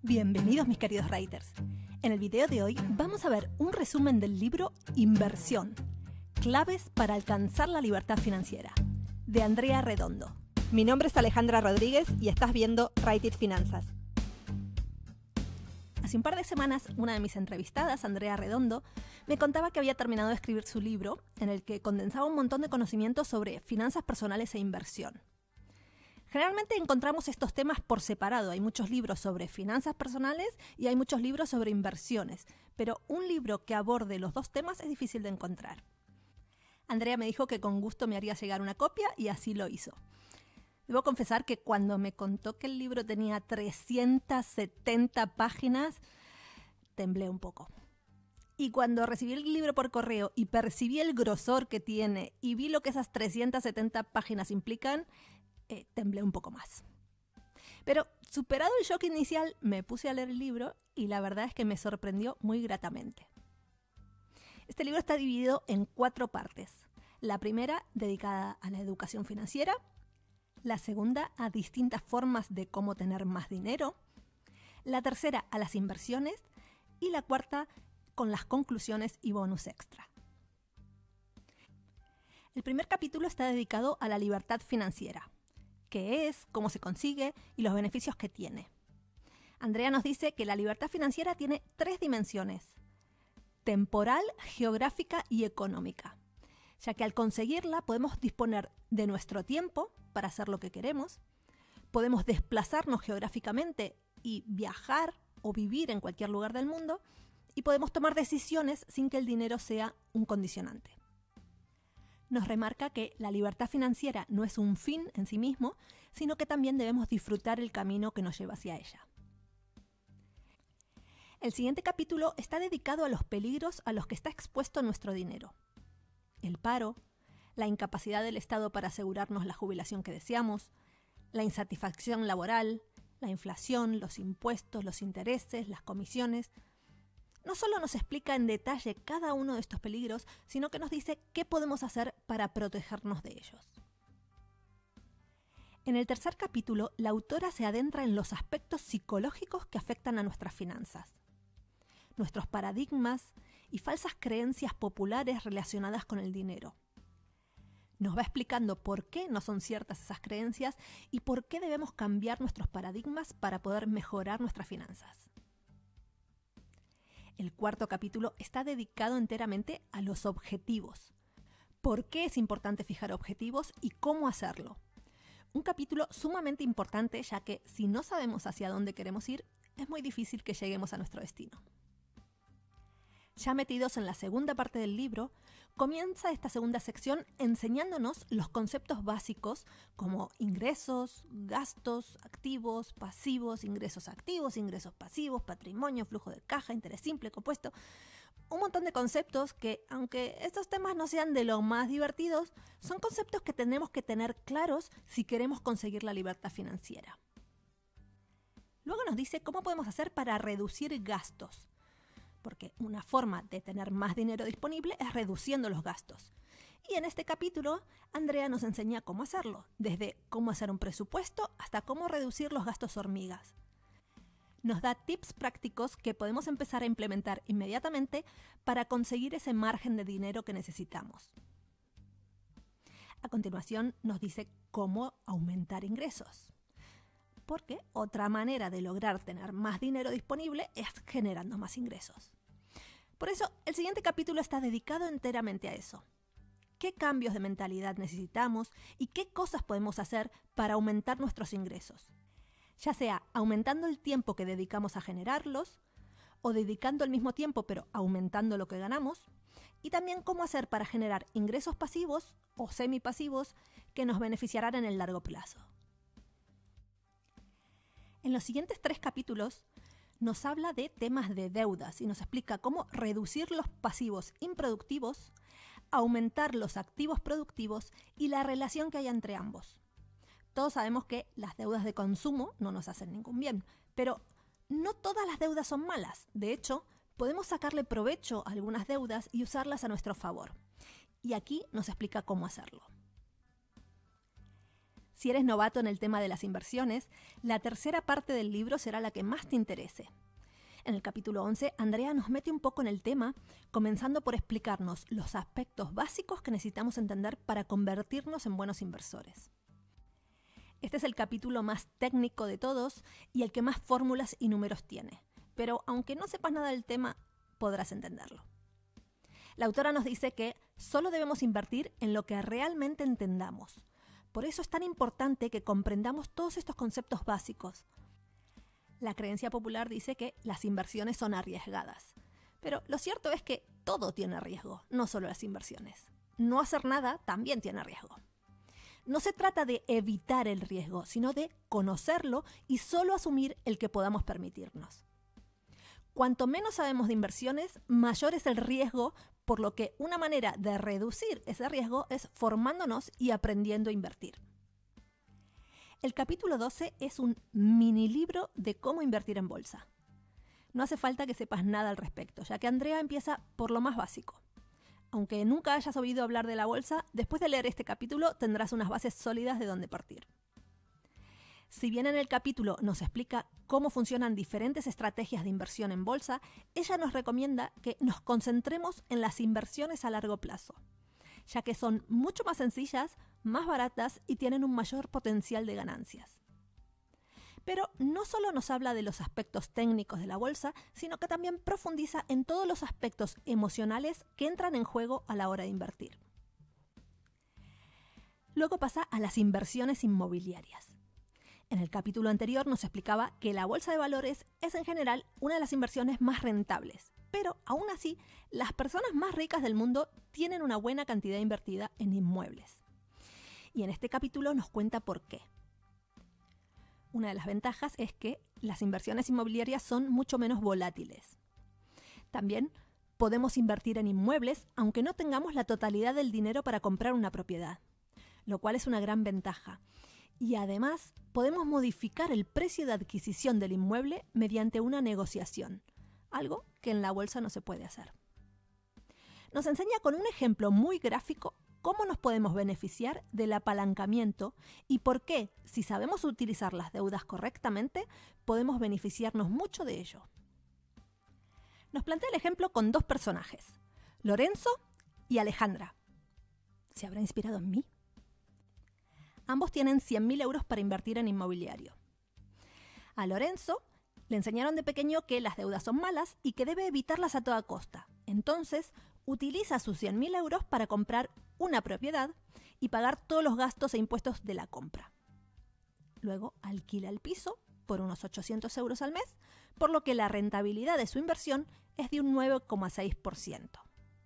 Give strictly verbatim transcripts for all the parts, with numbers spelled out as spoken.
Bienvenidos mis queridos writers. En el video de hoy vamos a ver un resumen del libro Inversión, claves para alcanzar la libertad financiera, de Andrea Redondo. Mi nombre es Alejandra Rodríguez y estás viendo Write It Finanzas. Hace un par de semanas, una de mis entrevistadas, Andrea Redondo, me contaba que había terminado de escribir su libro, en el que condensaba un montón de conocimientos sobre finanzas personales e inversión. Generalmente encontramos estos temas por separado. Hay muchos libros sobre finanzas personales y hay muchos libros sobre inversiones, pero un libro que aborde los dos temas es difícil de encontrar. Andrea me dijo que con gusto me haría llegar una copia y así lo hizo. Debo confesar que cuando me contó que el libro tenía trescientas setenta páginas, temblé un poco. Y cuando recibí el libro por correo y percibí el grosor que tiene y vi lo que esas trescientas setenta páginas implican, eh, temblé un poco más. Pero superado el shock inicial, me puse a leer el libro y la verdad es que me sorprendió muy gratamente. Este libro está dividido en cuatro partes. La primera, dedicada a la educación financiera. La segunda, a distintas formas de cómo tener más dinero. La tercera, a las inversiones. Y la cuarta, con las conclusiones y bonus extra. El primer capítulo está dedicado a la libertad financiera. ¿Qué es? ¿Cómo se consigue? Y los beneficios que tiene. Andrea nos dice que la libertad financiera tiene tres dimensiones: temporal, geográfica y económica, ya que al conseguirla podemos disponer de nuestro tiempo para hacer lo que queremos, podemos desplazarnos geográficamente y viajar o vivir en cualquier lugar del mundo, y podemos tomar decisiones sin que el dinero sea un condicionante. Nos remarca que la libertad financiera no es un fin en sí mismo, sino que también debemos disfrutar el camino que nos lleva hacia ella. El siguiente capítulo está dedicado a los peligros a los que está expuesto nuestro dinero. El paro, la incapacidad del Estado para asegurarnos la jubilación que deseamos, la insatisfacción laboral, la inflación, los impuestos, los intereses, las comisiones. No solo nos explica en detalle cada uno de estos peligros, sino que nos dice qué podemos hacer para protegernos de ellos. En el tercer capítulo, la autora se adentra en los aspectos psicológicos que afectan a nuestras finanzas, nuestros paradigmas y falsas creencias populares relacionadas con el dinero. Nos va explicando por qué no son ciertas esas creencias y por qué debemos cambiar nuestros paradigmas para poder mejorar nuestras finanzas. El cuarto capítulo está dedicado enteramente a los objetivos. ¿Por qué es importante fijar objetivos y cómo hacerlo? Un capítulo sumamente importante, ya que si no sabemos hacia dónde queremos ir, es muy difícil que lleguemos a nuestro destino. Ya metidos en la segunda parte del libro, comienza esta segunda sección enseñándonos los conceptos básicos como ingresos, gastos, activos, pasivos, ingresos activos, ingresos pasivos, patrimonio, flujo de caja, interés simple, compuesto. Un montón de conceptos que, aunque estos temas no sean de lo más divertidos, son conceptos que tenemos que tener claros si queremos conseguir la libertad financiera. Luego nos dice cómo podemos hacer para reducir gastos, porque una forma de tener más dinero disponible es reduciendo los gastos. Y en este capítulo, Andrea nos enseña cómo hacerlo, desde cómo hacer un presupuesto hasta cómo reducir los gastos hormigas. Nos da tips prácticos que podemos empezar a implementar inmediatamente para conseguir ese margen de dinero que necesitamos. A continuación, nos dice cómo aumentar ingresos. Porque otra manera de lograr tener más dinero disponible es generando más ingresos. Por eso, el siguiente capítulo está dedicado enteramente a eso. ¿Qué cambios de mentalidad necesitamos y qué cosas podemos hacer para aumentar nuestros ingresos? Ya sea aumentando el tiempo que dedicamos a generarlos, o dedicando el mismo tiempo pero aumentando lo que ganamos, y también cómo hacer para generar ingresos pasivos o semipasivos que nos beneficiarán en el largo plazo. En los siguientes tres capítulos nos habla de temas de deudas y nos explica cómo reducir los pasivos improductivos, aumentar los activos productivos y la relación que hay entre ambos. Todos sabemos que las deudas de consumo no nos hacen ningún bien, pero no todas las deudas son malas. De hecho, podemos sacarle provecho a algunas deudas y usarlas a nuestro favor. Y aquí nos explica cómo hacerlo. Si eres novato en el tema de las inversiones, la tercera parte del libro será la que más te interese. En el capítulo once, Andrea nos mete un poco en el tema, comenzando por explicarnos los aspectos básicos que necesitamos entender para convertirnos en buenos inversores. Este es el capítulo más técnico de todos y el que más fórmulas y números tiene, pero aunque no sepas nada del tema, podrás entenderlo. La autora nos dice que solo debemos invertir en lo que realmente entendamos. Por eso es tan importante que comprendamos todos estos conceptos básicos. La creencia popular dice que las inversiones son arriesgadas, pero lo cierto es que todo tiene riesgo, no solo las inversiones. No hacer nada también tiene riesgo. No se trata de evitar el riesgo, sino de conocerlo y solo asumir el que podamos permitirnos. Cuanto menos sabemos de inversiones, mayor es el riesgo, por lo que una manera de reducir ese riesgo es formándonos y aprendiendo a invertir. El capítulo doce es un mini libro de cómo invertir en bolsa. No hace falta que sepas nada al respecto, ya que Andrea empieza por lo más básico. Aunque nunca hayas oído hablar de la bolsa, después de leer este capítulo tendrás unas bases sólidas de dónde partir. Si bien en el capítulo nos explica cómo funcionan diferentes estrategias de inversión en bolsa, ella nos recomienda que nos concentremos en las inversiones a largo plazo, ya que son mucho más sencillas, más baratas y tienen un mayor potencial de ganancias. Pero no solo nos habla de los aspectos técnicos de la bolsa, sino que también profundiza en todos los aspectos emocionales que entran en juego a la hora de invertir. Luego pasa a las inversiones inmobiliarias. En el capítulo anterior nos explicaba que la bolsa de valores es en general una de las inversiones más rentables, pero aún así las personas más ricas del mundo tienen una buena cantidad invertida en inmuebles. Y en este capítulo nos cuenta por qué. Una de las ventajas es que las inversiones inmobiliarias son mucho menos volátiles. También podemos invertir en inmuebles aunque no tengamos la totalidad del dinero para comprar una propiedad, lo cual es una gran ventaja. Y además podemos modificar el precio de adquisición del inmueble mediante una negociación, algo que en la bolsa no se puede hacer. Nos enseña con un ejemplo muy gráfico cómo nos podemos beneficiar del apalancamiento y por qué, si sabemos utilizar las deudas correctamente, podemos beneficiarnos mucho de ello. Nos plantea el ejemplo con dos personajes, Lorenzo y Alejandra. ¿Se habrá inspirado en mí? Ambos tienen cien mil euros para invertir en inmobiliario. A Lorenzo le enseñaron de pequeño que las deudas son malas y que debe evitarlas a toda costa. Entonces, utiliza sus cien mil euros para comprar una propiedad y pagar todos los gastos e impuestos de la compra. Luego, alquila el piso por unos ochocientos euros al mes, por lo que la rentabilidad de su inversión es de un nueve coma seis por ciento.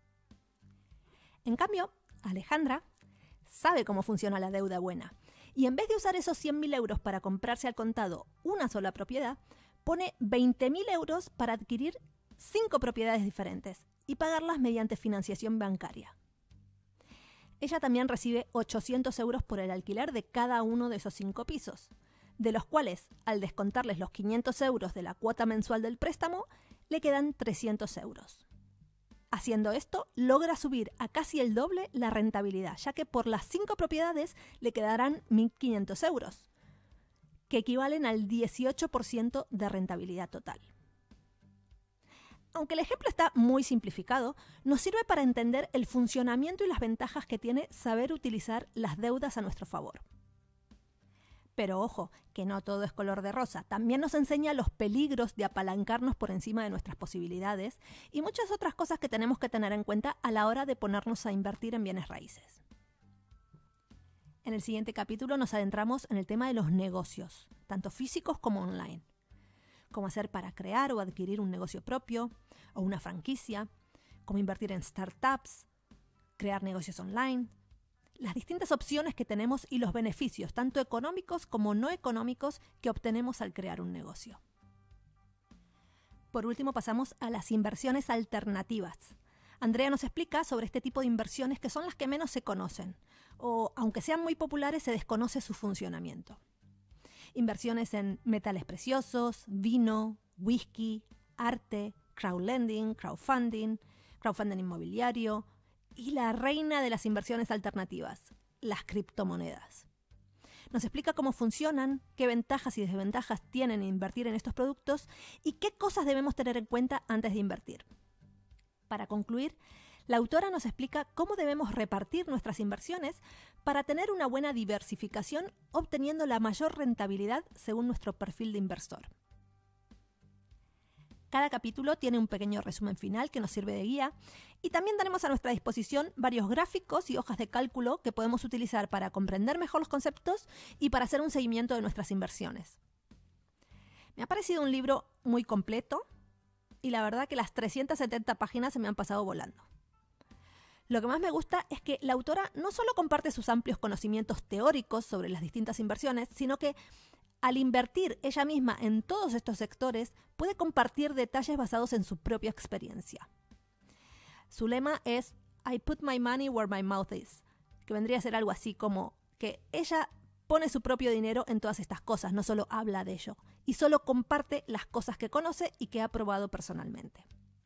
En cambio, Alejandra sabe cómo funciona la deuda buena y en vez de usar esos cien mil euros para comprarse al contado una sola propiedad, pone veinte mil euros para adquirir cinco propiedades diferentes y pagarlas mediante financiación bancaria. Ella también recibe ochocientos euros por el alquiler de cada uno de esos cinco pisos, de los cuales, al descontarles los quinientos euros de la cuota mensual del préstamo, le quedan trescientos euros. Haciendo esto, logra subir a casi el doble la rentabilidad, ya que por las cinco propiedades le quedarán mil quinientos euros, que equivalen al dieciocho por ciento de rentabilidad total. Aunque el ejemplo está muy simplificado, nos sirve para entender el funcionamiento y las ventajas que tiene saber utilizar las deudas a nuestro favor. Pero ojo, que no todo es color de rosa. También nos enseña los peligros de apalancarnos por encima de nuestras posibilidades y muchas otras cosas que tenemos que tener en cuenta a la hora de ponernos a invertir en bienes raíces. En el siguiente capítulo nos adentramos en el tema de los negocios, tanto físicos como online. Cómo hacer para crear o adquirir un negocio propio o una franquicia, cómo invertir en startups, crear negocios online, las distintas opciones que tenemos y los beneficios, tanto económicos como no económicos, que obtenemos al crear un negocio. Por último, pasamos a las inversiones alternativas. Andrea nos explica sobre este tipo de inversiones que son las que menos se conocen, o aunque sean muy populares, se desconoce su funcionamiento. Inversiones en metales preciosos, vino, whisky, arte, crowdlending, crowdfunding, crowdfunding inmobiliario y la reina de las inversiones alternativas, las criptomonedas. Nos explica cómo funcionan, qué ventajas y desventajas tienen invertir en estos productos y qué cosas debemos tener en cuenta antes de invertir. Para concluir, la autora nos explica cómo debemos repartir nuestras inversiones para tener una buena diversificación, obteniendo la mayor rentabilidad según nuestro perfil de inversor. Cada capítulo tiene un pequeño resumen final que nos sirve de guía y también tenemos a nuestra disposición varios gráficos y hojas de cálculo que podemos utilizar para comprender mejor los conceptos y para hacer un seguimiento de nuestras inversiones. Me ha parecido un libro muy completo y la verdad que las trescientas setenta páginas se me han pasado volando. Lo que más me gusta es que la autora no solo comparte sus amplios conocimientos teóricos sobre las distintas inversiones, sino que al invertir ella misma en todos estos sectores, puede compartir detalles basados en su propia experiencia. Su lema es I put my money where my mouth is, que vendría a ser algo así como que ella pone su propio dinero en todas estas cosas, no solo habla de ello, y solo comparte las cosas que conoce y que ha probado personalmente.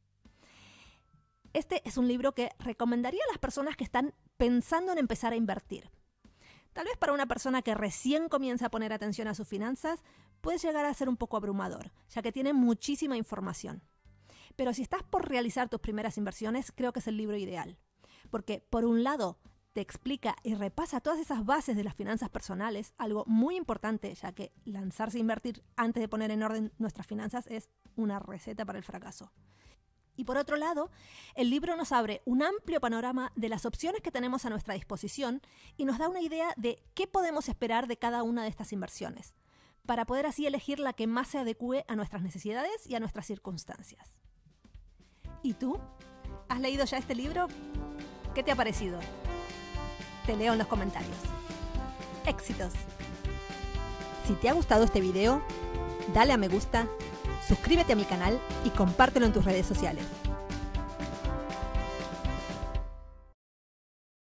Este es un libro que recomendaría a las personas que están pensando en empezar a invertir. Tal vez para una persona que recién comienza a poner atención a sus finanzas, puede llegar a ser un poco abrumador, ya que tiene muchísima información. Pero si estás por realizar tus primeras inversiones, creo que es el libro ideal. Porque, por un lado, te explica y repasa todas esas bases de las finanzas personales, algo muy importante, ya que lanzarse a invertir antes de poner en orden nuestras finanzas es una receta para el fracaso. Y por otro lado, el libro nos abre un amplio panorama de las opciones que tenemos a nuestra disposición y nos da una idea de qué podemos esperar de cada una de estas inversiones, para poder así elegir la que más se adecue a nuestras necesidades y a nuestras circunstancias. ¿Y tú? ¿Has leído ya este libro? ¿Qué te ha parecido? Te leo en los comentarios. ¡Éxitos! Si te ha gustado este video, dale a me gusta, suscríbete a mi canal y compártelo en tus redes sociales.